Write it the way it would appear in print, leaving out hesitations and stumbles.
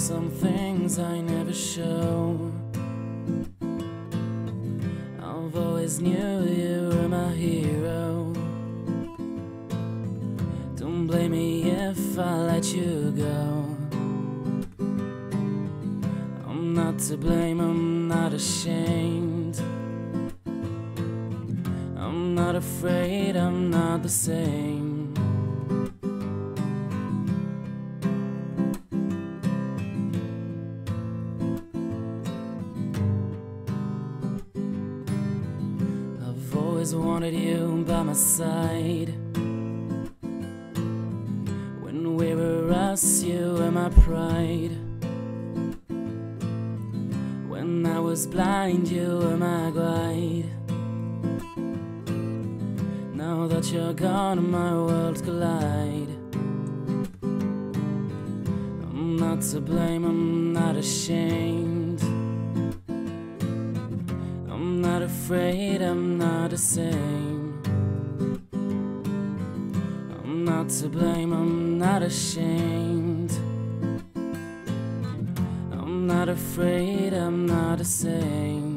some things I never show. I've always knew you were my hero. Don't blame me if I let you go. I'm not to blame, I'm not ashamed. I'm not afraid, I'm not the same. I've always wanted you by my side. When we were us, you were my pride. When I was blind, you were my guide. Now that you're gone, my worlds collide. I'm not to blame, I'm not ashamed. I'm not afraid, I'm not the same. I'm not to blame, I'm not ashamed. I'm not afraid, I'm not the same.